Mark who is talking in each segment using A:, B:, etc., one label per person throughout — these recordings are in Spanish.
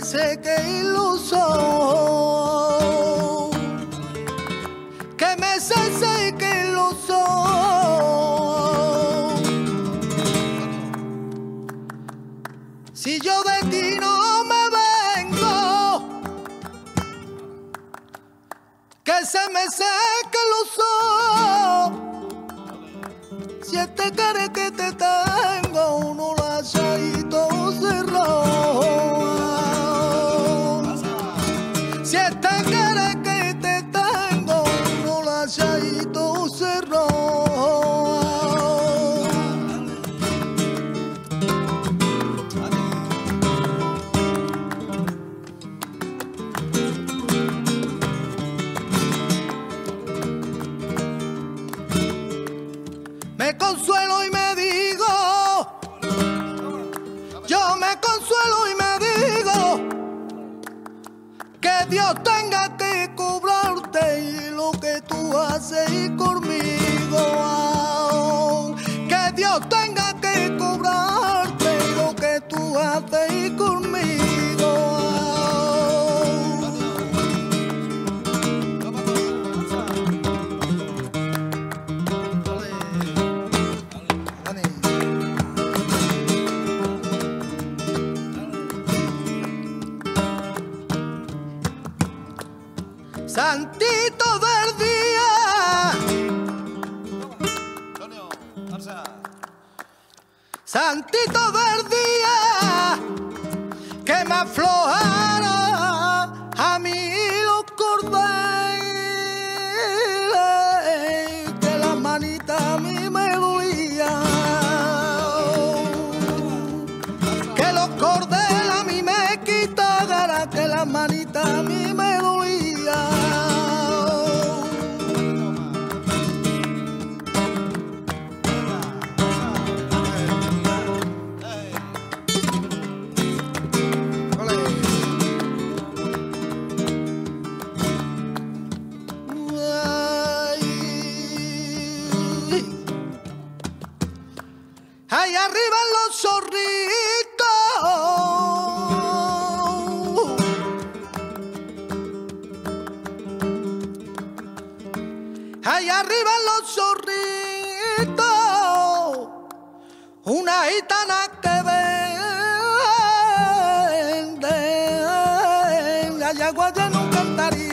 A: seque iluso, que me seque iluso. Si yo de ti no me vengo, que se me seque iluso. Si este cara que te tengo, uno la chaito cerrado. Si este cara que te tengo, uno la chaito cerrado. Me consuelo y me digo, yo me consuelo y me digo, que Dios tenga que cobrarte y lo que tú haces y conmigo. Que Dios tenga que cobrarte y lo que tú haces y conmigo. Santito del día, santito del día, que me aflojara a mí los cordeles, que la manita a mí me dolía, que los cordeles a mí me quitara, que la manita a mí me dolía. Ahí arriba los zorritos, ahí arriba los zorritos, una gitana que vende la yagua llena un cantarito.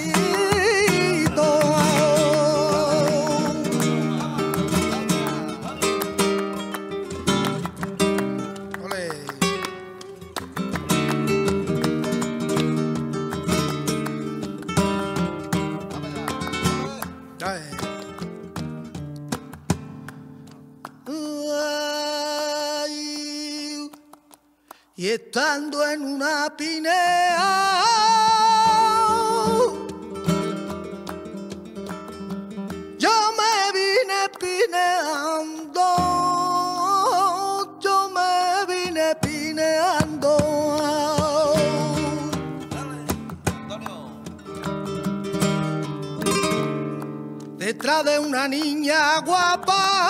A: Y estando en una pinea, yo me vine pineando, yo me vine pineando. Detrás de una niña guapa,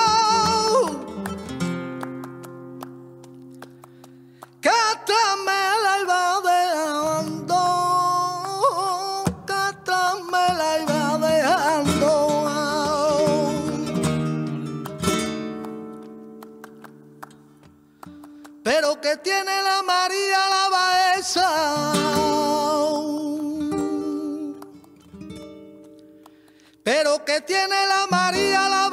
A: que atrás me la iba dejando, que atrás me la iba dejando. Pero que tiene la María la Baeza, pero que tiene la María la